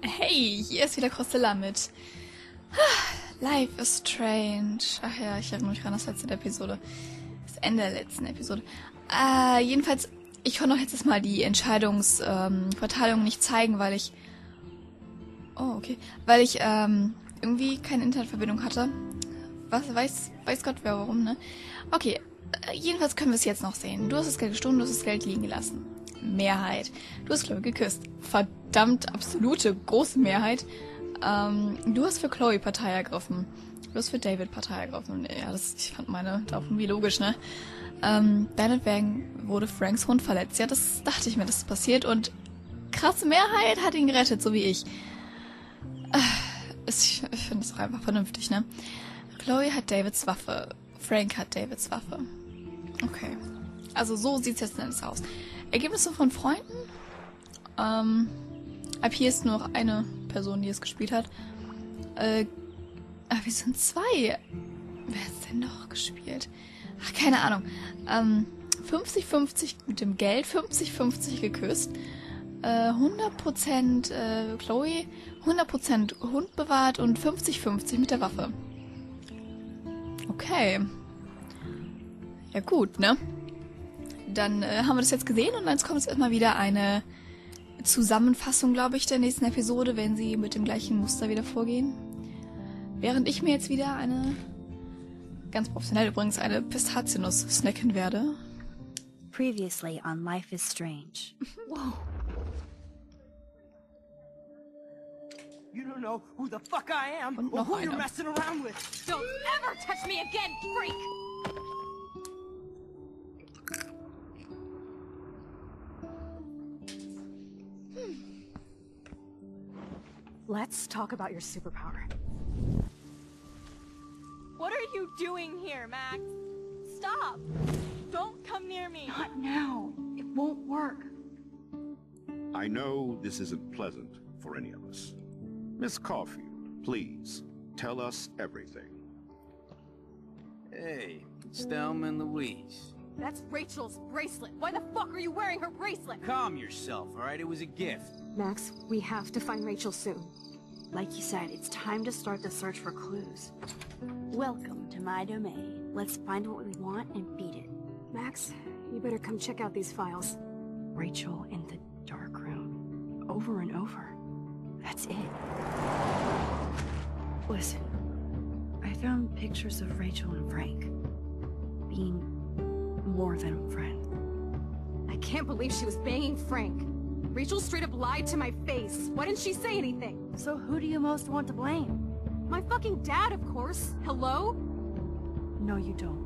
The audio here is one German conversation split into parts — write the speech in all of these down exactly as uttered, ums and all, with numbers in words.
Hey, hier ist wieder Crostella mit Life is Strange. Ach ja, ich erinnere mich gerade an das letzte der Episode. Das Ende der letzten Episode. Äh, jedenfalls, ich konnte auch jetzt mal die Entscheidungsverteilung ähm, nicht zeigen, weil ich... Oh, okay. Weil ich ähm, irgendwie keine Internetverbindung hatte. Was, weiß, weiß Gott wer warum, ne? Okay, äh, jedenfalls können wir es jetzt noch sehen. Du hast das Geld gestohlen, du hast das Geld liegen gelassen. Mehrheit. Du hast Chloe geküsst. Verdammt absolute große Mehrheit. Ähm, du hast für Chloe Partei ergriffen. Du hast für David Partei ergriffen. Ja, das, ich fand meine da irgendwie logisch, ne? Ähm, deinetwegen wurde Franks Hund verletzt. Ja, das dachte ich mir, dass das passiert. Und krasse Mehrheit hat ihn gerettet, so wie ich. Äh, ich ich finde das auch einfach vernünftig, ne? Chloe hat Davids Waffe. Frank hat Davids Waffe. Okay. Also so sieht es jetzt letzten Endes aus. Ergebnisse von Freunden? Ähm, ab hier ist nur noch eine Person, die es gespielt hat. Äh, ach, wir sind zwei. Wer hat denn noch gespielt? Ach, keine Ahnung. Ähm, fünfzig fünfzig mit dem Geld, fünfzig fünfzig geküsst. Äh, hundert Prozent äh, Chloe, hundert Prozent Hund bewahrt und fünfzig fünfzig mit der Waffe. Okay. Ja gut, ne? Dann äh, haben wir das jetzt gesehen und dann kommt jetzt erstmal wieder eine Zusammenfassung, glaube ich, der nächsten Episode, wenn sie mit dem gleichen Muster wieder vorgehen. Während ich mir jetzt wieder eine, ganz professionell übrigens, eine Pistaziennuss snacken werde. Previously on Life is Strange. Wow. You don't know who the fuck I am Und or noch who you're eine. messing around with. Don't ever touch me again, freak! Let's talk about your superpower. What are you doing here, Max? Stop! Don't come near me! Not now. It won't work. I know this isn't pleasant for any of us. Miss Caulfield, please, tell us everything. Hey, it's Thelma and Louise. That's Rachel's bracelet. Why the fuck are you wearing her bracelet? Calm yourself, alright? It was a gift. Max, we have to find Rachel soon. Like you said, it's time to start the search for clues. Welcome to my domain. Let's find what we want and beat it. Max, you better come check out these files. Rachel in the dark room. Over and over. That's it. Listen, I found pictures of Rachel and Frank being more than a friend. I can't believe she was banging Frank. Rachel straight up lied to my face. Why didn't she say anything? So who do you most want to blame? My fucking dad, of course. Hello? No, you don't.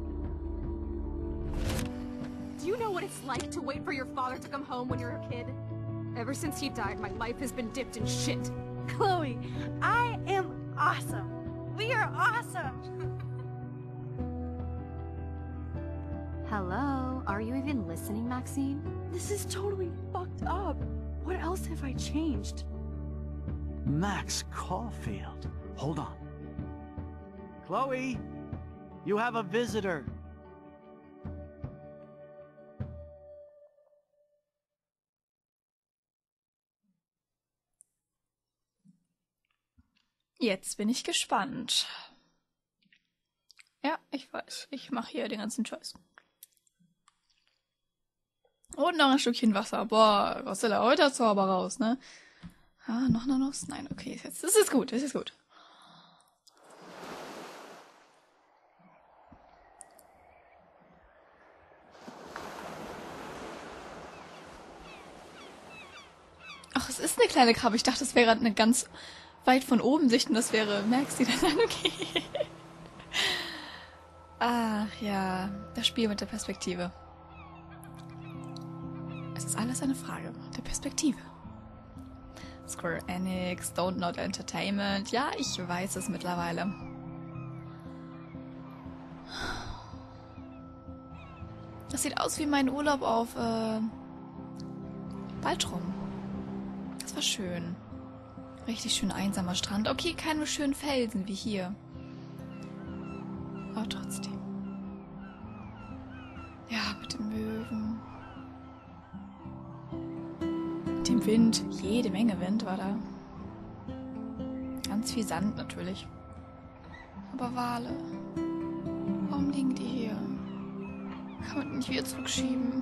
Do you know what it's like to wait for your father to come home when you're a kid? Ever since he died, my life has been dipped in shit. Chloe, I am awesome. We are awesome. Hello? Are you even listening, Maxine? This is totally fucked up. What else have I changed? Max Caulfield. Hold on. Chloe, you have a visitor. Jetzt bin ich gespannt. Ja, ich weiß. Ich mache hier den ganzen Scheiß. Und noch ein Stückchen Wasser. Boah, Rosella, heute hast du aber raus, ne? Ah, noch eine Nuss? Nein, okay. Jetzt, das ist gut, das ist gut. Ach, es ist eine kleine Krabbe. Ich dachte, das wäre eine ganz weit von oben Sicht und das wäre, merkst du dann? Okay. Ach ja, das Spiel mit der Perspektive. Es ist alles eine Frage der Perspektive. Square Enix, Don't Not Entertainment. Ja, ich weiß es mittlerweile. Das sieht aus wie mein Urlaub auf äh, Baltrum. Das war schön. Richtig schön einsamer Strand. Okay, keine schönen Felsen wie hier. Aber trotzdem. Ja, mit den Möwen. Mit dem Wind. Jede Menge Wind war da. Ganz viel Sand natürlich. Aber Wale. Warum liegen die hier? Kann man die nicht wieder zurückschieben?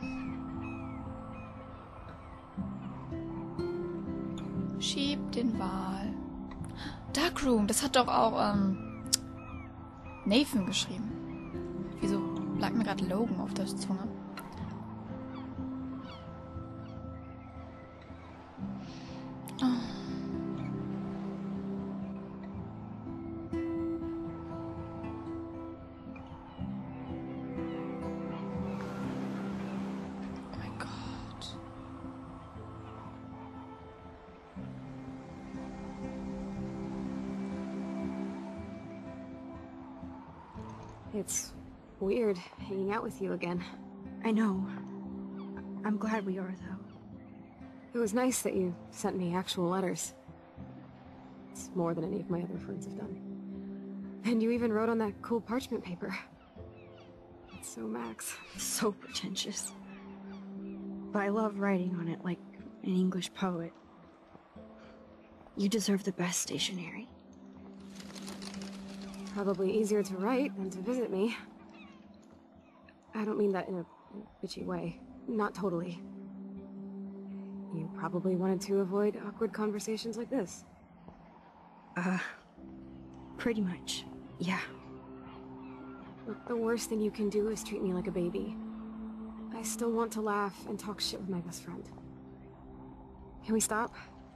Schieb den Wal. Darkroom, das hat doch auch ähm, Nathan geschrieben. Wieso lag mir gerade Logan auf der Zunge? It's weird hanging out with you again. I know. I'm glad we are, though. It was nice that you sent me actual letters. It's more than any of my other friends have done. And you even wrote on that cool parchment paper. It's so Max. So pretentious. But I love writing on it like an English poet. You deserve the best stationery. Probably easier to write than to visit me. I don't mean that in a bitchy way. Not totally. You probably wanted to avoid awkward conversations like this. Uh, pretty much, yeah. Look, the worst thing you can do is treat me like a baby. I still want to laugh and talk shit with my best friend. Can we stop?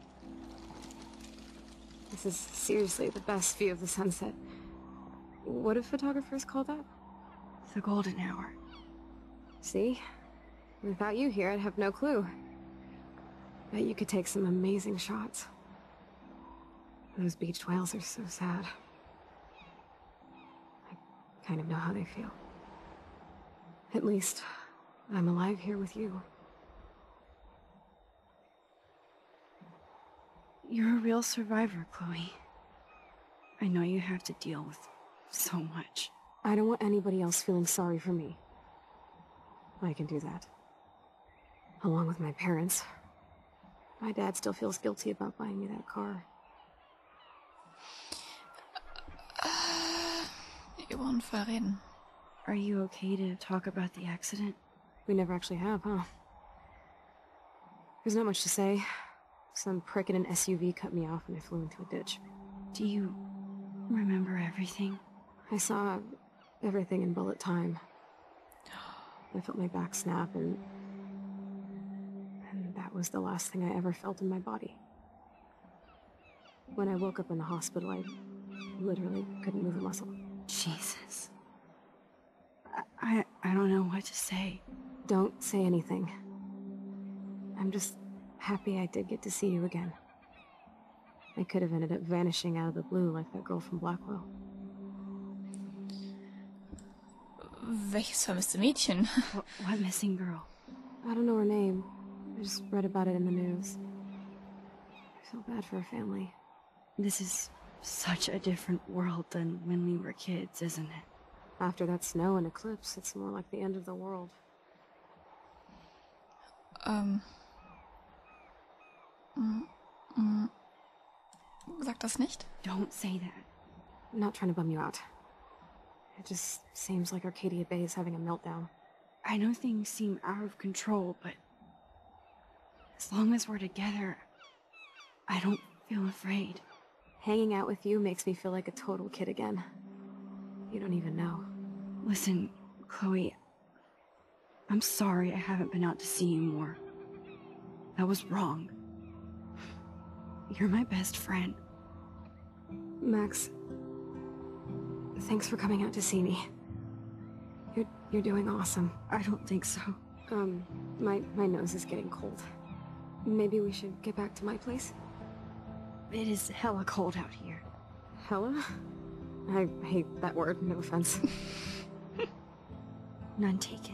This is seriously the best view of the sunset. What do photographers call that? The golden hour. See? Without you here, I'd have no clue. Bet you could take some amazing shots. Those beached whales are so sad. I kind of know how they feel. At least, I'm alive here with you. You're a real survivor, Chloe. I know you have to deal with so much. I don't want anybody else feeling sorry for me. I can do that. Along with my parents. My dad still feels guilty about buying me that car. Über Unfall reden. Are you okay to talk about the accident? We never actually have, huh? There's not much to say. Some prick in an S U V cut me off and I flew into a ditch. Do you remember everything? I saw everything in bullet time. I felt my back snap and... and that was the last thing I ever felt in my body. When I woke up in the hospital, I literally couldn't move a muscle. Jesus. I, I don't know what to say. Don't say anything. I'm just happy I did get to see you again. I could have ended up vanishing out of the blue like that girl from Blackwell. Welches vermisste Mädchen? What, what missing girl? I don't know her name. I just read about it in the news. I feel bad for her family. This is such a different world than when we were kids, isn't it? After that snow and eclipse, it's more like the end of the world. Ähm. Mm, mm. Sag das nicht. Don't say that. I'm not trying to bum you out. It just seems like Arcadia Bay is having a meltdown. I know things seem out of control, but as long as we're together, I don't feel afraid. Hanging out with you makes me feel like a total kid again. You don't even know. Listen, Chloe, I'm sorry I haven't been out to see you more. That was wrong. You're my best friend. Max, thanks for coming out to see me. You're, you're doing awesome. I don't think so. Um, my, my nose is getting cold. Maybe we should get back to my place? It is hella cold out here. Hella? I hate that word, no offense. None taken.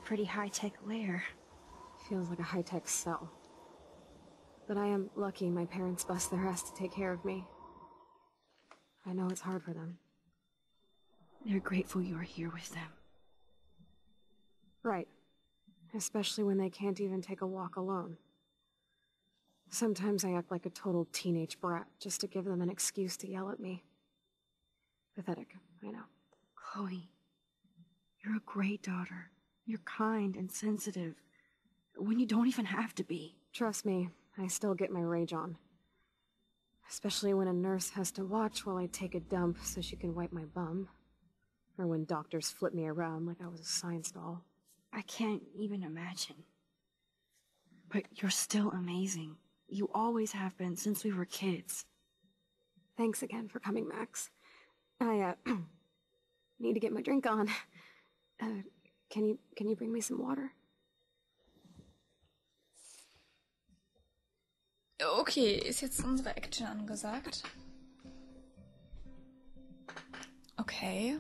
pretty high-tech lair. Feels like a high-tech cell. But I am lucky my parents bust their ass to take care of me. I know it's hard for them. They're grateful you're here with them. Right. Especially when they can't even take a walk alone. Sometimes I act like a total teenage brat just to give them an excuse to yell at me. Pathetic, I know. Chloe, you're a great daughter. You're kind and sensitive, when you don't even have to be. Trust me, I still get my rage on. Especially when a nurse has to watch while I take a dump so she can wipe my bum. Or when doctors flip me around like I was a science doll. I can't even imagine. But you're still amazing. You always have been since we were kids. Thanks again for coming, Max. I, uh, need to get my drink on. Uh, can you, can you bring me some water? Okay, ist jetzt unsere Action angesagt. Okay.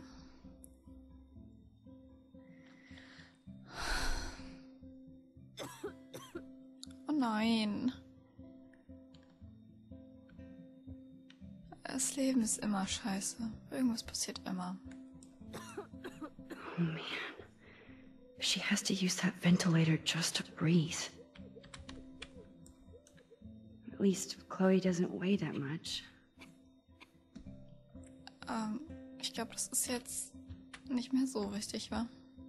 Oh nein. Das Leben ist immer scheiße. Irgendwas passiert immer. Oh man. She has to use that ventilator just to breathe. At least Chloe doesn't weigh that much. Ähm, ich glaube, das ist jetzt nicht mehr so wichtig, wa?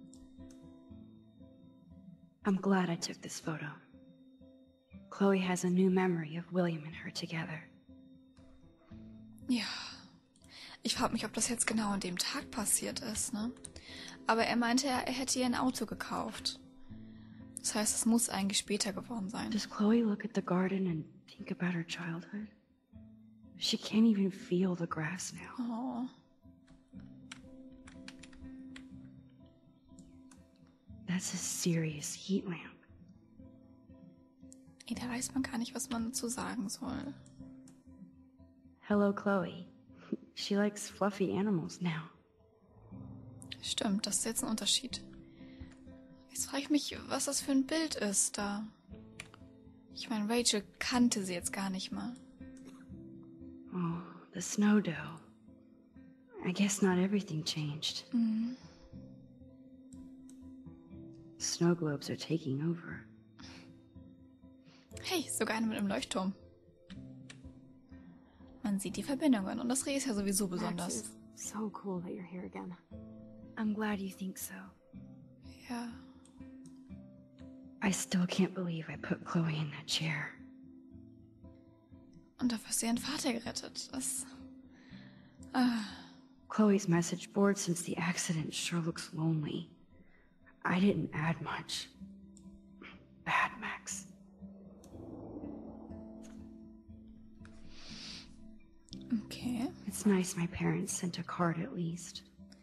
I'm glad I took this photo. Chloe has a new memory of William and her together. Ja. Ich frage mich, ob das jetzt genau an dem Tag passiert ist, ne? Aber er meinte, er hätte ihr ein Auto gekauft. Das heißt, es muss eigentlich später geworden sein. Does Chloe look at the garden and think about her childhood? She can't even feel the grass now. Oh. That's a serious heat lamp. Ey, da weiß man gar nicht, was man dazu sagen soll. Hello, Chloe. She likes fluffy animals now. Stimmt, das ist jetzt ein Unterschied. Jetzt frage ich mich, was das für ein Bild ist da. Ich meine, Rachel kannte sie jetzt gar nicht mal. Oh, the snow dough. I guess not everything changed. Mhm. Snow globes are taking over. Hey, sogar eine mit einem Leuchtturm. Man sieht die Verbindungen und das Reh ist ja sowieso besonders. Max, it's so cool that you're here again. I'm glad you think so. Ja. I still can't believe I put Chloe in that chair. Und dafür hast du ihren Vater gerettet. Das... Ah. Chloe's message board since the accident sure looks lonely. I didn't add much. Bad, Max. Okay. It's nice my parents sent a card at least.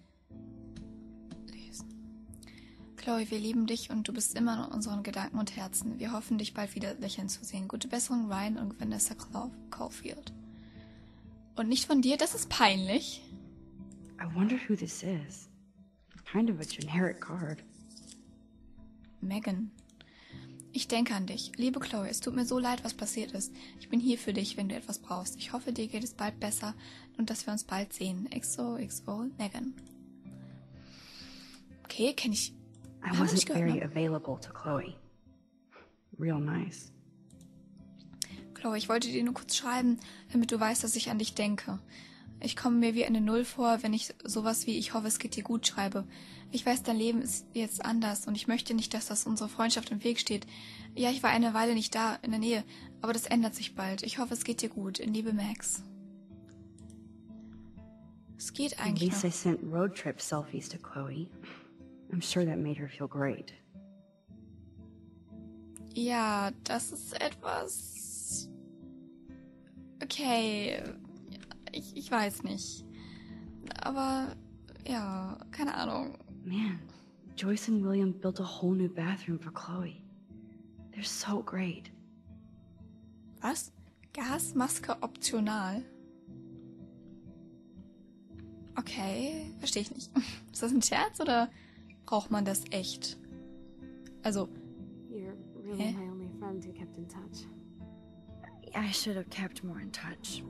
Lesen. Chloe, wir lieben dich und du bist immer in unseren Gedanken und Herzen. Wir hoffen, dich bald wieder lächeln zu sehen. Gute Besserung, Ryan und Vanessa Caulfield. Und nicht von dir, das ist peinlich. I wonder who this is. Kind of a generic card. Megan. Ich denke an dich. Liebe Chloe, es tut mir so leid, was passiert ist. Ich bin hier für dich, wenn du etwas brauchst. Ich hoffe, dir geht es bald besser und dass wir uns bald sehen. X O X O, Megan. Okay, kenne ich. I wasn't very available to Chloe. Real nice. Chloe, ich wollte dir nur kurz schreiben, damit du weißt, dass ich an dich denke. Ich komme mir wie eine Null vor, wenn ich sowas wie "Ich hoffe, es geht dir gut" schreibe. Ich weiß, dein Leben ist jetzt anders und ich möchte nicht, dass das unserer Freundschaft im Weg steht. Ja, ich war eine Weile nicht da, in der Nähe, aber das ändert sich bald. Ich hoffe, es geht dir gut. In Liebe, Max. Es geht At eigentlich least noch. I sent road trip selfies to Chloe. I'm sure that made her feel great. Ja, das ist etwas... Okay, ich, ich weiß nicht. Aber, ja, keine Ahnung. Man, Joyce and William built a whole new bathroom for Chloe. They're so great. Was? Gasmaske optional? Okay, verstehe ich nicht. Ist das ein Scherz oder braucht man das echt? Also, You're really Hä? my only friend who kept in touch. I should have kept more in touch.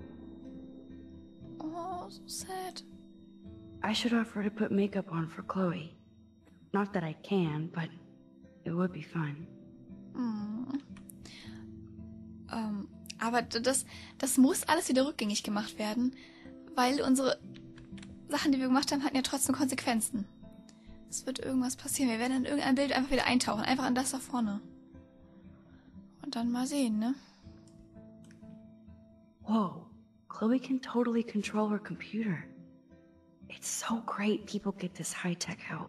oh, so sad. I should offer to put makeup on for Chloe. Not that I can, but it would be fun. Hm. Ähm, aber das, das muss alles wieder rückgängig gemacht werden, weil unsere Sachen, die wir gemacht haben, hatten ja trotzdem Konsequenzen. Es wird irgendwas passieren. Wir werden in irgendein Bild einfach wieder eintauchen. Einfach in das da vorne. Und dann mal sehen, ne? Whoa, Chloe can totally control her computer. It's so great people get this high-tech help.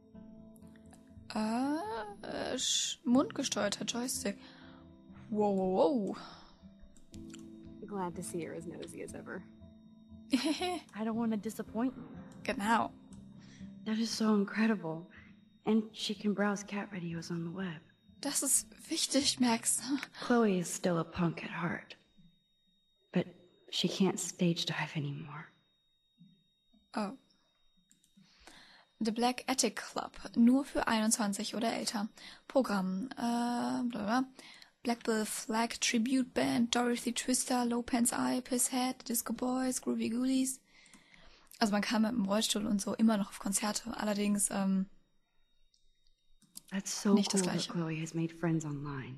Äh, äh, sch- mundgesteuerter Joystick. Wow, wow, Glad to see you're as nosy as ever. wow. I don't want to disappoint you. Genau. That is so incredible. And she can browse cat videos on the web. Das ist wichtig, Max. Chloe is still a punk at heart. But she can't stage dive anymore. Oh. The Black Attic Club. Nur für einundzwanzig oder älter. Programm. Äh, bla bla. Black Bill Flag Tribute Band, Dorothy Twister, Low Pants Eye, Pisshead, Disco Boys, Groovy Ghoulies. Also man kann mit dem Rollstuhl und so immer noch auf Konzerte. Allerdings, ähm, That's so Nicht das cool that Gleiche. Chloe has made friends online.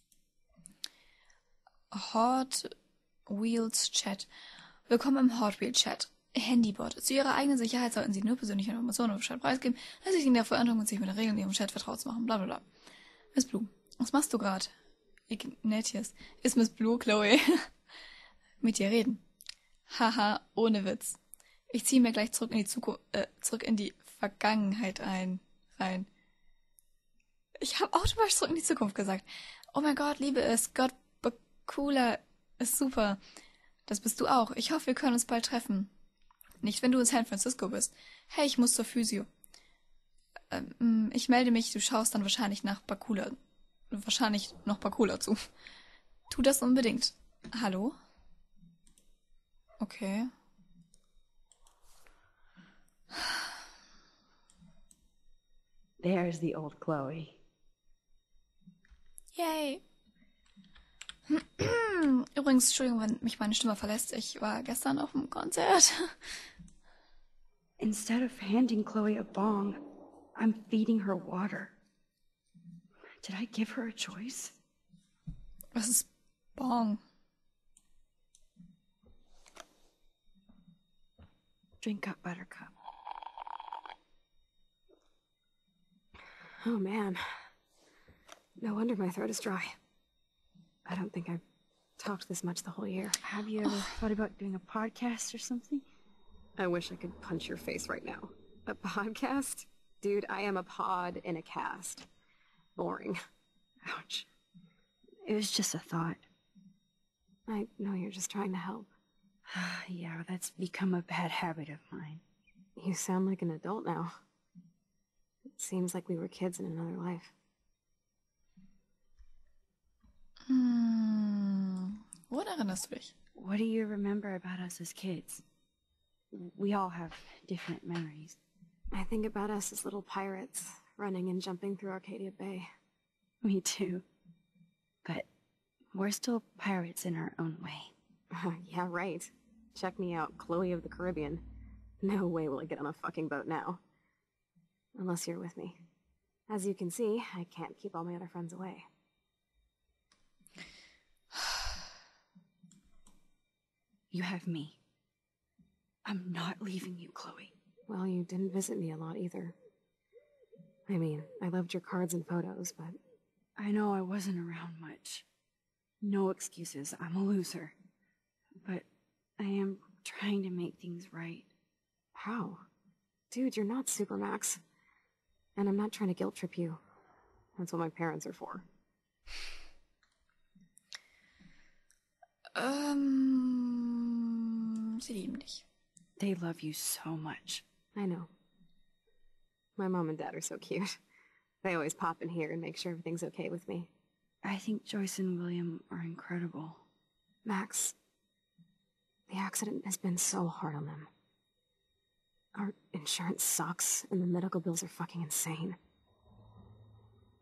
Hot Wheels Chat. Willkommen im Hot Wheel Chat. Handybot. Zu ihrer eigenen Sicherheit sollten Sie nur persönliche Informationen auf Chat preisgeben, dass sich in der Veränderung und sich mit den Regeln in Ihrem Chat vertraut zu machen. Blablabla. Miss Blue. Was machst du gerade? Ignatius. Ist Miss Blue, Chloe? Mit dir reden. Haha, ohne Witz. Ich ziehe mir gleich zurück in die Zukunft, äh, zurück in die Vergangenheit ein, rein. Ich habe automatisch zurück in die Zukunft gesagt. Oh mein Gott, liebe es. Gott, Bakula ist super. Das bist du auch. Ich hoffe, wir können uns bald treffen. Nicht, wenn du in San Francisco bist. Hey, ich muss zur Physio. Ähm, ich melde mich, du schaust dann wahrscheinlich nach Bakula. Wahrscheinlich noch Bakula zu. Tu das unbedingt. Hallo? Okay. There's the old Chloe. Yay. Übrigens, Entschuldigung, wenn mich meine Stimme verlässt. Ich war gestern auf dem Konzert. Instead of handing Chloe a bong, I'm feeding her water. Did I give her a choice? Was ist Bong? Drink up, Buttercup. Oh man. No wonder my throat is dry. I don't think I've talked this much the whole year. Have you ever thought about doing a podcast or something? I wish I could punch your face right now. A podcast? Dude, I am a pod in a cast. Boring. Ouch. It was just a thought. I know you're just trying to help. Yeah, that's become a bad habit of mine. You sound like an adult now. It seems like we were kids in another life. Hm. Woran erinnerst du dich? What do you remember about us as kids? We all have different memories. I think about us as little pirates, running and jumping through Arcadia Bay. Me too. But we're still pirates in our own way. Yeah, right. Check me out, Chloe of the Caribbean. No way will I get on a fucking boat now. Unless you're with me. As you can see, I can't keep all my other friends away. You have me. I'm not leaving you, Chloe. Well, you didn't visit me a lot either. I mean, I loved your cards and photos, but... I know I wasn't around much. No excuses, I'm a loser. But I am trying to make things right. How? Dude, you're not Supermax. And I'm not trying to guilt trip you. That's what my parents are for. Ähm, sie lieben dich. They love you so much. I know. My mom and dad are so cute. They always pop in here and make sure everything's okay with me. I think Joyce and William are incredible. Max, the accident has been so hard on them. Our insurance sucks, and the medical bills are fucking insane.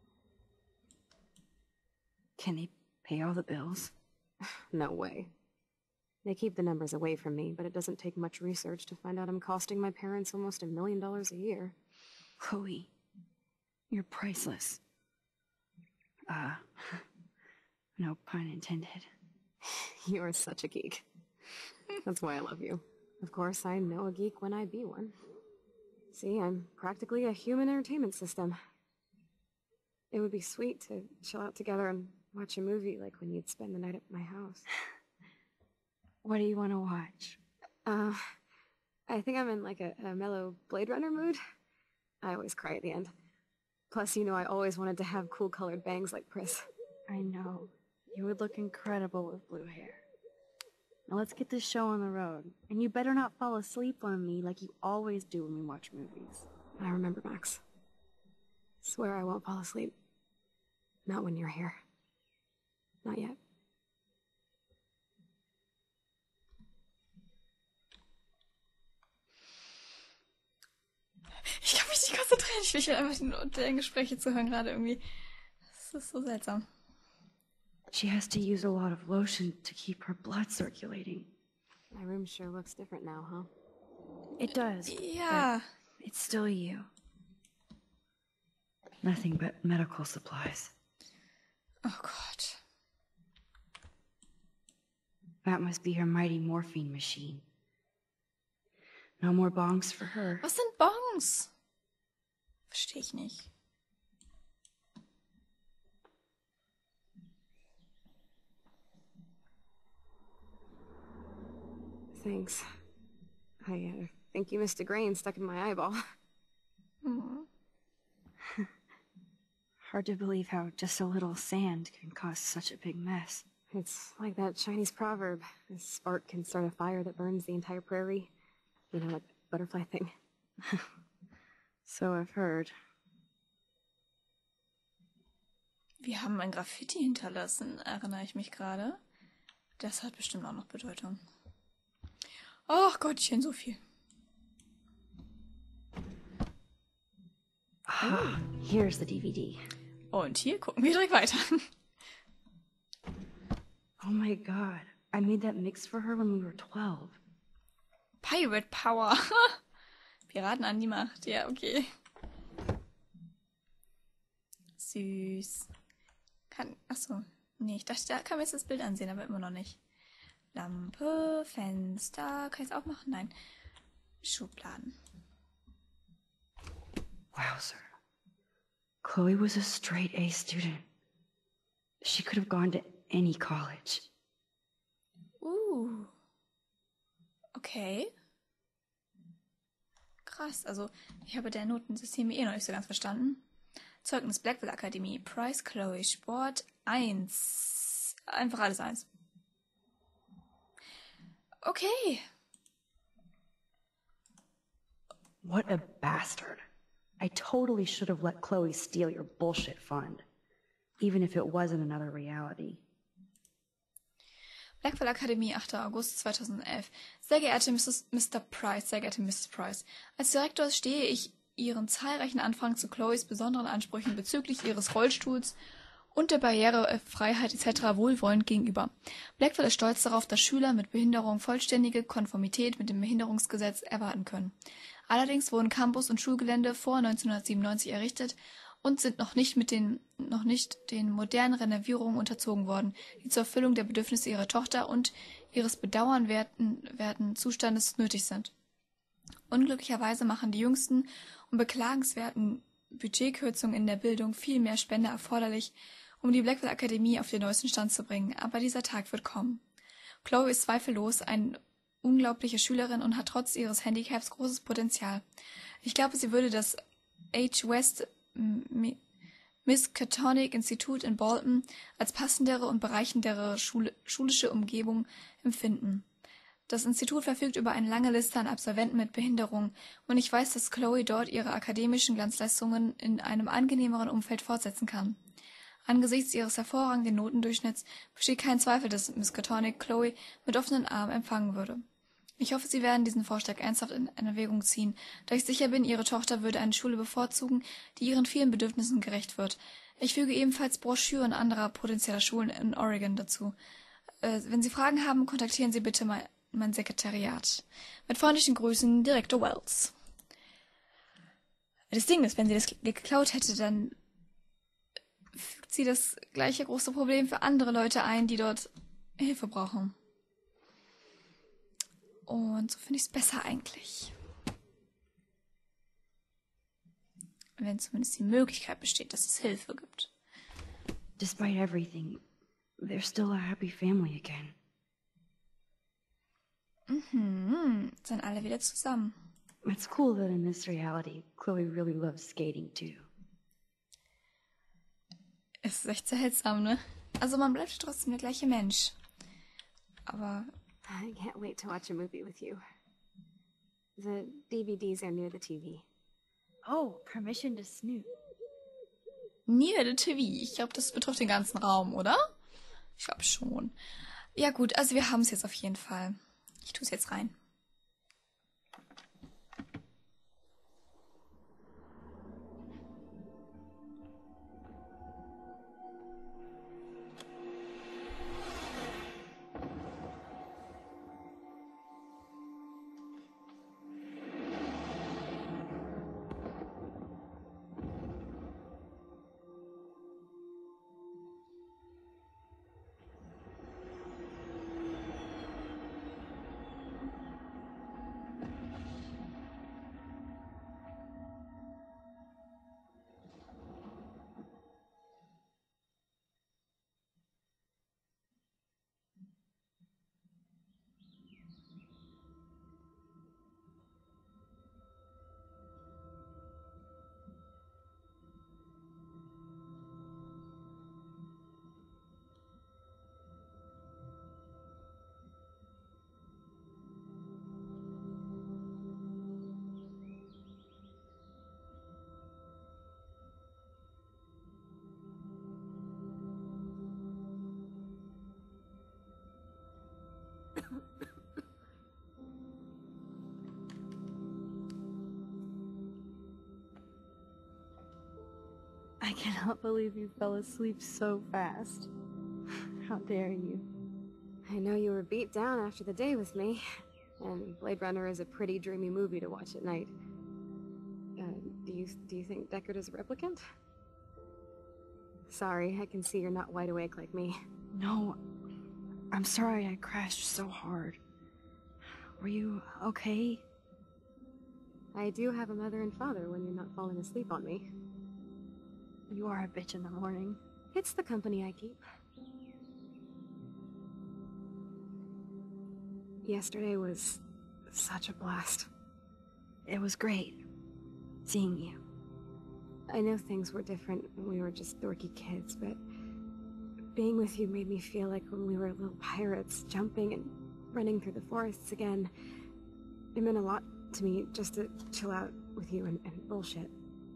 Can they pay all the bills? No way. They keep the numbers away from me, but it doesn't take much research to find out I'm costing my parents almost a million dollars a year. Chloe, you're priceless. Uh, no pun intended. You're such a geek. That's why I love you. Of course, I know a geek when I be one. See, I'm practically a human entertainment system. It would be sweet to chill out together and watch a movie like when you'd spend the night at my house. What do you want to watch? Uh, I think I'm in like a, a mellow Blade Runner mood. I always cry at the end. Plus, you know, I always wanted to have cool colored bangs like Pris. I know. You would look incredible with blue hair. Now let's get this show on the road. And you better not fall asleep on me like you always do when we watch movies. I remember, Max. Swear I won't fall asleep. Not when you're here. Not yet. Ich kann mich nicht konzentrieren. Ich will halt einfach nur deren Gespräche zu hören gerade irgendwie. Das ist so seltsam. She has to use a lot of lotion to keep her blood circulating. My room sure looks different now, huh? It does. Ja. It's still you. Nothing but medical supplies. Oh Gott. That must be her mighty morphine machine. No more bongs for her. Was sind Bongs? Verstehe ich nicht. Thanks. I uh, think you missed a grain stuck in my eyeball. Hm. Hard to believe how just a little sand can cause such a big mess. It's like that Chinese proverb. A spark can start a fire that burns the entire prairie. You know, like the butterfly thing. So I've heard. Wir haben ein Graffiti hinterlassen, erinnere ich mich gerade. Das hat bestimmt auch noch Bedeutung. Ach Gottchen, so viel. Ah, here's the D V D. Und hier gucken wir direkt weiter. Oh my god, I made that mix for her when we were twelve. Pirate Power. Piraten an die Macht, ja, okay. Süß. Kann, achso, nee, ich dachte, da kann man jetzt das Bild ansehen, aber immer noch nicht. Lampe, Fenster, kann ich es aufmachen? Nein. Schubladen. Wow, sir. Chloe was a straight A student. She could have gone to any college. Uh. Okay. Krass, also ich habe der Notensystem eh noch nicht so ganz verstanden. Zeugnis Blackwell Akademie, Price Chloe, Sport eins. Einfach alles eins. Okay. What a bastard. I totally should have let Chloe steal your bullshit fund. Even if it wasn't another reality. Blackwell Akademie, achter August zweitausendelf. Sehr geehrte Misses Mister Price, sehr geehrte Misses Price. Als Direktor stehe ich Ihren zahlreichen Anfragen zu Chloes besonderen Ansprüchen bezüglich ihres Rollstuhls und der Barrierefreiheit et cetera wohlwollend gegenüber. Blackwell ist stolz darauf, dass Schüler mit Behinderung vollständige Konformität mit dem Behinderungsgesetz erwarten können. Allerdings wurden Campus und Schulgelände vor neunzehnhundertsiebenundneunzig errichtet und sind noch nicht mit den noch nicht den modernen Renovierungen unterzogen worden, die zur Erfüllung der Bedürfnisse ihrer Tochter und ihres bedauernswerten Zustandes nötig sind. Unglücklicherweise machen die jüngsten und beklagenswerten Budgetkürzungen in der Bildung viel mehr Spende erforderlich, um die Blackwell Akademie auf den neuesten Stand zu bringen, aber dieser Tag wird kommen. Chloe ist zweifellos eine unglaubliche Schülerin und hat trotz ihres Handicaps großes Potenzial. Ich glaube, sie würde das H. West Miskatonic Institut in Bolton als passendere und bereichendere Schule, schulische Umgebung empfinden. Das Institut verfügt über eine lange Liste an Absolventen mit Behinderung und ich weiß, dass Chloe dort ihre akademischen Glanzleistungen in einem angenehmeren Umfeld fortsetzen kann. Angesichts ihres hervorragenden Notendurchschnitts besteht kein Zweifel, dass Miskatonic Chloe mit offenen Armen empfangen würde. Ich hoffe, Sie werden diesen Vorschlag ernsthaft in Erwägung ziehen, da ich sicher bin, Ihre Tochter würde eine Schule bevorzugen, die ihren vielen Bedürfnissen gerecht wird. Ich füge ebenfalls Broschüren anderer potenzieller Schulen in Oregon dazu. Äh, wenn Sie Fragen haben, kontaktieren Sie bitte mein, mein Sekretariat. Mit freundlichen Grüßen, Direktor Wells. Das Ding ist, wenn sie das geklaut hätte, dann fügt sie das gleiche große Problem für andere Leute ein, die dort Hilfe brauchen. Und so finde ich es besser eigentlich. Wenn zumindest die Möglichkeit besteht, dass es Hilfe gibt. Despite everything, they're still a happy family again. Mhm, sind alle wieder zusammen. It's cool that in this reality, Chloe really loves skating too. Es ist echt seltsam, ne? Also man bleibt trotzdem der gleiche Mensch. Aber I can't wait to watch a movie with you. The D V Ds are near the T V. Oh, permission to snoop. near the T V. Ich glaube, das betrifft den ganzen Raum, oder? Ich glaube schon. Ja gut, also wir haben es jetzt auf jeden Fall. Ich tue es jetzt rein. I cannot believe you fell asleep so fast. How dare you? I know you were beat down after the day with me, and Blade Runner is a pretty dreamy movie to watch at night. Uh, do you do you think Deckard is a replicant? Sorry, I can see you're not wide awake like me. No, I'm sorry I crashed so hard. Were you okay? I do have a mother and father when you're not falling asleep on me. You are a bitch in the morning. It's the company I keep. Yesterday was such a blast. It was great seeing you. I know things were different when we were just dorky kids, but being with you made me feel like when we were little pirates, jumping and running through the forests again. It meant a lot to me just to chill out with you and, and bullshit.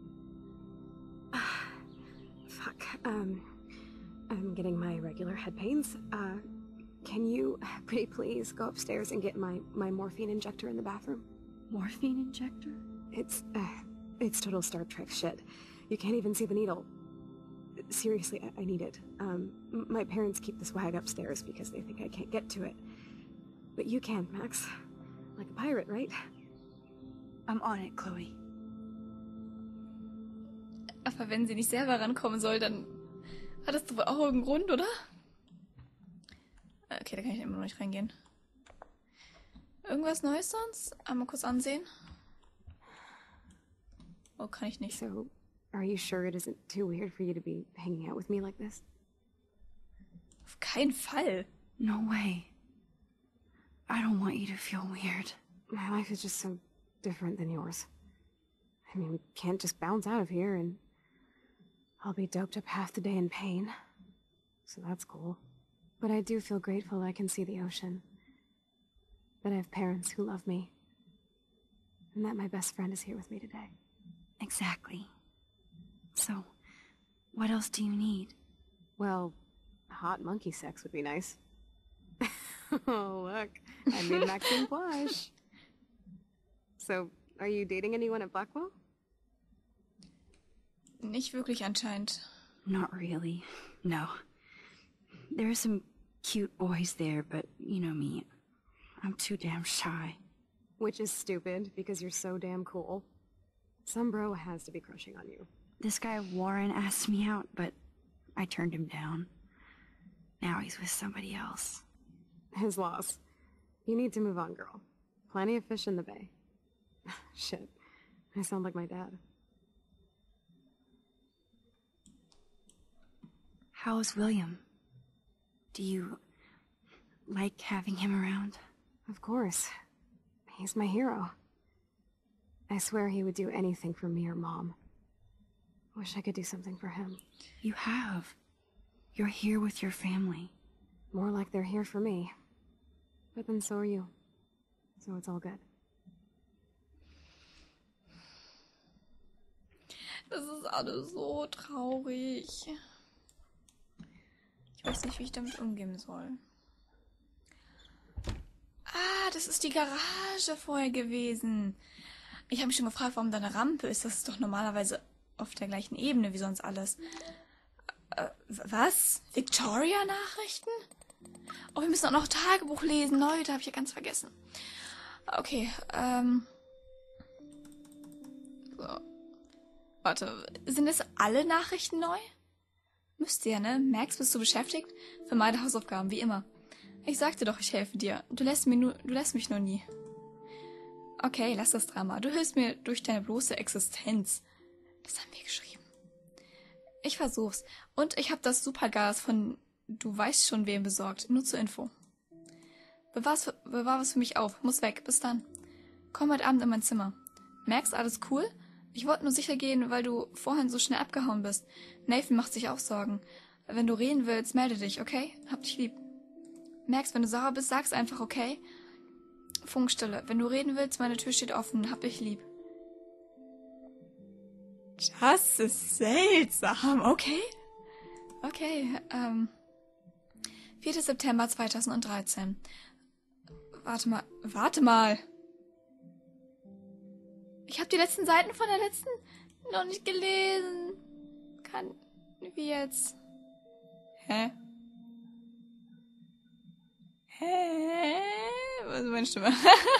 Fuck, um, I'm getting my regular head pains. Uh, can you, pretty please, go upstairs and get my, my morphine injector in the bathroom? Morphine injector? It's, uh, it's total Star Trek shit. You can't even see the needle. Seriously, I, I need it. Um, m my parents keep the swag upstairs because they think I can't get to it. But you can, Max. Like a pirate, right? I'm on it, Chloe. Aber wenn sie nicht selber rankommen soll, dann hat das wohl auch irgendeinen Grund, oder? Okay, da kann ich immer noch nicht reingehen. Irgendwas Neues sonst? Einmal kurz ansehen. Oh, kann ich nicht. So, are you sure it isn't too weird for you to be hanging out with me like this? Auf keinen Fall. No way. I don't want you to feel weird. My life is just so different than yours. I mean, we can't just bounce out of here and I'll be doped up half the day in pain. So that's cool. But I do feel grateful I can see the ocean. That I have parents who love me. And that my best friend is here with me today. Exactly. So, what else do you need? Well, hot monkey sex would be nice. Oh, look. I made Maxine blush. So, are you dating anyone at Blackwell? Nicht wirklich anscheinend. Not really. No. There are some cute boys there, but you know me. I'm too damn shy. Which is stupid, because you're so damn cool. Some bro has to be crushing on you. This guy Warren asked me out, but I turned him down. Now he's with somebody else. His loss. You need to move on, girl. Plenty of fish in the bay. Shit. I sound like my dad. How is William? Do you like having him around? Of course. He's my hero. I swear he would do anything for me or Mom. Wish I could do something for him. You have. You're here with your family. More like they're here for me. But then so are you. So it's all good. Das ist alles so traurig. Ich weiß nicht, wie ich damit umgehen soll. Ah, das ist die Garage vorher gewesen. Ich habe mich schon gefragt, warum da eine Rampe ist. Das ist doch normalerweise auf der gleichen Ebene wie sonst alles. Äh, was? Victoria-Nachrichten? Oh, wir müssen auch noch Tagebuch lesen. Leute, habe ich ja ganz vergessen. Okay, ähm... So. Warte, sind es alle Nachrichten neu? Müsste ja, ne? Max, bist du beschäftigt? Vermeide Hausaufgaben, wie immer. Ich sagte doch, ich helfe dir. Du lässt, mir nur, du lässt mich nur nie. Okay, lass das Drama. Du hilfst mir durch deine bloße Existenz. Das haben wir geschrieben. Ich versuch's. Und ich habe das Supergas von du weißt schon wem besorgt. Nur zur Info. Bewahr's, bewahr was für mich auf. Muss weg. Bis dann. Komm heute Abend in mein Zimmer. Max, alles cool? Ich wollte nur sicher gehen, weil du vorhin so schnell abgehauen bist. Nathan macht sich auch Sorgen. Wenn du reden willst, melde dich, okay? Hab dich lieb. Max, wenn du sauer bist, sag's einfach, okay? Funkstille. Wenn du reden willst, meine Tür steht offen. Hab dich lieb. Das ist seltsam. Okay. Okay, ähm... vierter September zweitausenddreizehn. Warte mal. Warte mal. Ich habe die letzten Seiten von der letzten noch nicht gelesen. Kann... Wie jetzt? Hä? Hä? Was ist meine Stimme?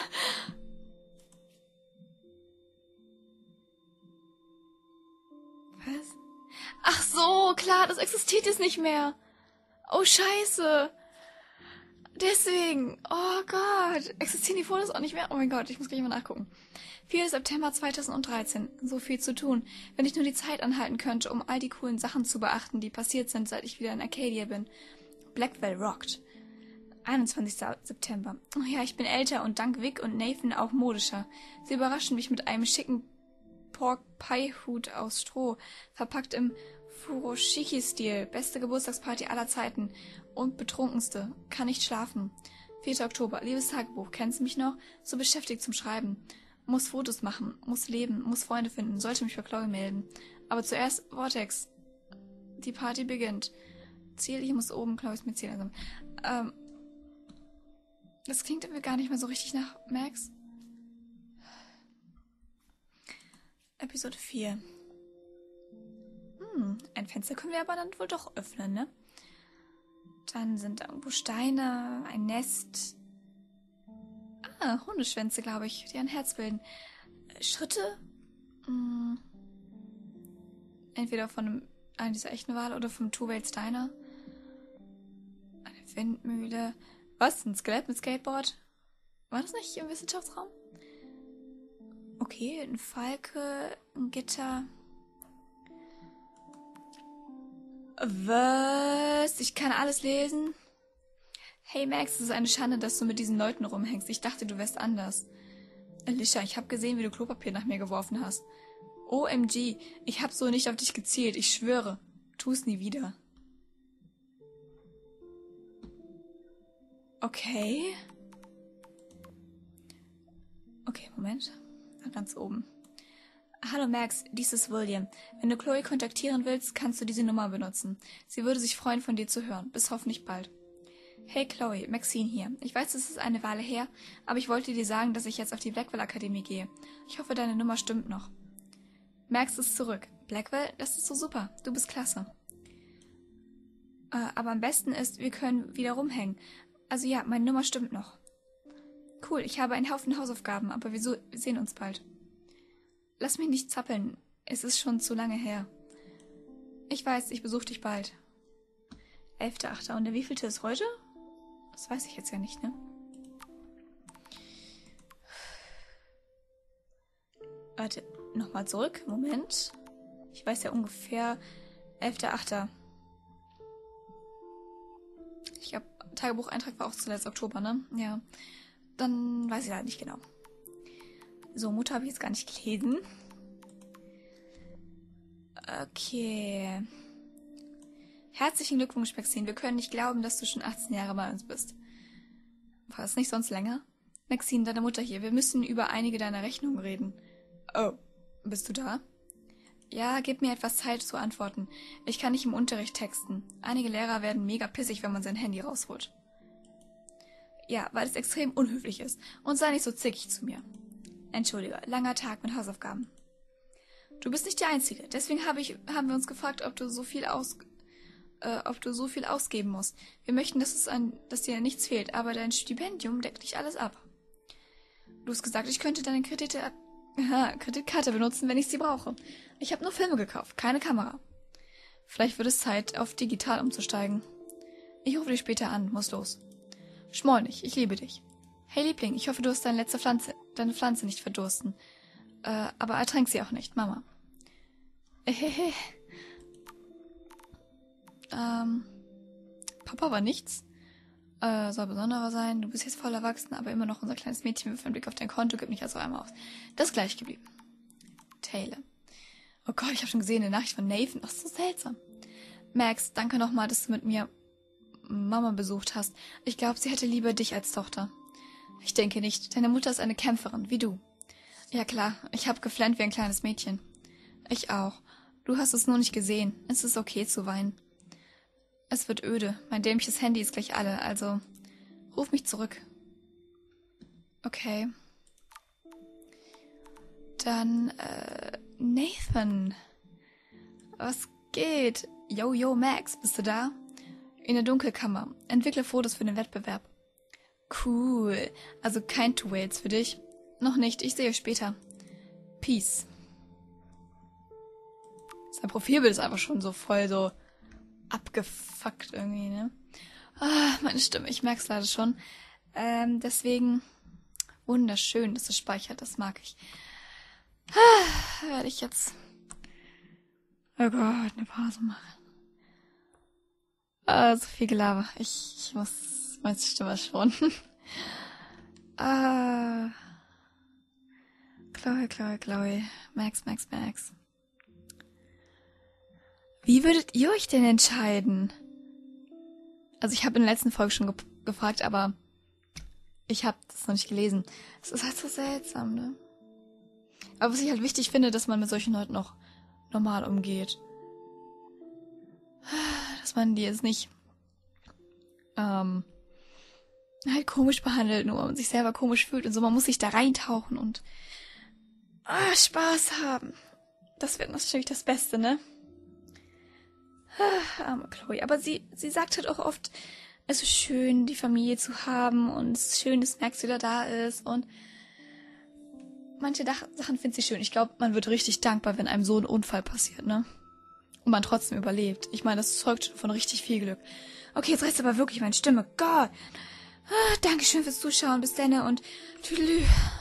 Was? Ach so, klar, das existiert jetzt nicht mehr. Oh, scheiße. Deswegen. Oh Gott. Existieren die Fotos auch nicht mehr? Oh mein Gott, ich muss gleich mal nachgucken. vierter September zweitausenddreizehn. So viel zu tun. Wenn ich nur die Zeit anhalten könnte, um all die coolen Sachen zu beachten, die passiert sind, seit ich wieder in Arcadia bin. Blackwell rockt. einundzwanzigster September. Oh ja, ich bin älter und dank Vic und Nathan auch modischer. Sie überraschen mich mit einem schicken Pork-Pie-Hut aus Stroh, verpackt im Furoshiki-Stil. Beste Geburtstagsparty aller Zeiten. Und betrunkenste. Kann nicht schlafen. vierter Oktober. Liebes Tagebuch. Kennst du mich noch? So beschäftigt zum Schreiben. Muss Fotos machen. Muss leben. Muss Freunde finden. Sollte mich bei Chloe melden. Aber zuerst Vortex. Die Party beginnt. Ziel, ich muss oben. Chloe ist mit Ziel langsam. Ähm. Das klingt irgendwie gar nicht mehr so richtig nach Max. Episode vier. Hm, ein Fenster können wir aber dann wohl doch öffnen, ne? Dann sind da irgendwo Steine, ein Nest. Ah, Hundeschwänze, glaube ich, die ein Herz bilden. Schritte? Hm. Entweder von einem, einem dieser echten Wale oder vom Two Wales Diner. Eine Windmühle. Was? Ein Skelett mit Skateboard? War das nicht im Wissenschaftsraum? Okay, ein Falke, ein Gitter. Was? Ich kann alles lesen? Hey Max, es ist eine Schande, dass du mit diesen Leuten rumhängst. Ich dachte, du wärst anders. Alicia, ich habe gesehen, wie du Klopapier nach mir geworfen hast. O M G, ich habe so nicht auf dich gezielt. Ich schwöre. Tu es nie wieder. Okay. Okay, Moment. Ganz oben. Hallo Max, dies ist William. Wenn du Chloe kontaktieren willst, kannst du diese Nummer benutzen. Sie würde sich freuen, von dir zu hören. Bis hoffentlich bald. Hey Chloe, Maxine hier. Ich weiß, es ist eine Weile her, aber ich wollte dir sagen, dass ich jetzt auf die Blackwell Akademie gehe. Ich hoffe, deine Nummer stimmt noch. Max ist zurück. Blackwell, das ist so super. Du bist klasse. Äh, aber am besten ist, wir können wieder rumhängen. Also ja, meine Nummer stimmt noch. Cool, ich habe einen Haufen Hausaufgaben, aber wir, so wir sehen uns bald. Lass mich nicht zappeln. Es ist schon zu lange her. Ich weiß, ich besuche dich bald. elfter achter Und der wievielte ist heute? Das weiß ich jetzt ja nicht, ne? Warte, nochmal zurück. Moment. Ich weiß ja ungefähr. elfter achter Ich glaube, Tagebucheintrag war auch zuletzt Oktober, ne? Ja. Dann weiß ich leider nicht genau. So, Mutter habe ich jetzt gar nicht gelesen. Okay. Herzlichen Glückwunsch, Maxine. Wir können nicht glauben, dass du schon achtzehn Jahre bei uns bist. War es nicht sonst länger? Maxine, deine Mutter hier. Wir müssen über einige deiner Rechnungen reden. Oh, bist du da? Ja, gib mir etwas Zeit zu antworten. Ich kann nicht im Unterricht texten. Einige Lehrer werden mega pissig, wenn man sein Handy rausholt. Ja, weil es extrem unhöflich ist. Und sei nicht so zickig zu mir. Entschuldige, langer Tag mit Hausaufgaben. Du bist nicht die Einzige. Deswegen habe ich, haben wir uns gefragt, ob du so viel aus, äh, ob du so viel ausgeben musst. Wir möchten, dass es an, dass dir nichts fehlt, aber dein Stipendium deckt nicht alles ab. Du hast gesagt, ich könnte deine Kredite, äh, Kreditkarte benutzen, wenn ich sie brauche. Ich habe nur Filme gekauft, keine Kamera. Vielleicht wird es Zeit, auf digital umzusteigen. Ich rufe dich später an, muss los. Schmoll nicht, ich liebe dich. Hey Liebling, ich hoffe, du hast deine letzte Pflanze, deine Pflanze nicht verdursten. Äh, aber ertränk sie auch nicht, Mama. Ehehe. ähm, Papa war nichts. Äh, soll besonderer sein. Du bist jetzt voll erwachsen, aber immer noch unser kleines Mädchen. Wirf einen Blick auf dein Konto, gib nicht also einmal aus. Das ist gleich geblieben. Taylor. Oh Gott, ich habe schon gesehen, eine Nachricht von Nathan. Das ist so seltsam. Max, danke nochmal, dass du mit mir Mama besucht hast. Ich glaube, sie hätte lieber dich als Tochter. Ich denke nicht. Deine Mutter ist eine Kämpferin, wie du. Ja klar, ich habe geflennt wie ein kleines Mädchen. Ich auch. Du hast es nur nicht gesehen. Es ist okay zu weinen. Es wird öde. Mein dämliches Handy ist gleich alle, also ruf mich zurück. Okay. Dann, äh, Nathan. Was geht? Yo, yo, Max, bist du da? In der Dunkelkammer. Entwickle Fotos für den Wettbewerb. Cool. Also kein Two-Waits für dich. Noch nicht, ich sehe euch später. Peace. Sein Profilbild ist einfach schon so voll so abgefuckt irgendwie, ne? Ah, meine Stimme, ich merk's leider schon. Ähm, deswegen wunderschön, dass es speichert, das mag ich. Ah, werde ich jetzt oh Gott, eine Pause machen. Ah, so viel Gelaber. Ich, ich muss meine Stimme schon. ah... Chloe, Chloe, Chloe. Max, Max, Max. Wie würdet ihr euch denn entscheiden? Also ich habe in der letzten Folge schon ge gefragt, aber ich habe das noch nicht gelesen. Es ist halt so seltsam, ne? Aber was ich halt wichtig finde, dass man mit solchen Leuten noch normal umgeht. Dass man die jetzt nicht ähm, halt komisch behandelt, nur und sich selber komisch fühlt und so. Man muss sich da reintauchen und Ah, Spaß haben. Das wird natürlich das Beste, ne? Ah, arme Chloe. Aber sie, sie sagt halt auch oft, es ist schön, die Familie zu haben und es ist schön, dass Max wieder da ist und manche Dach Sachen findet sie schön. Ich glaube, man wird richtig dankbar, wenn einem so ein Unfall passiert, ne? Und man trotzdem überlebt. Ich meine, das zeugt schon von richtig viel Glück. Okay, jetzt reißt aber wirklich meine Stimme. Gott. Ah, Dankeschön fürs Zuschauen. Bis dann und tüdelü.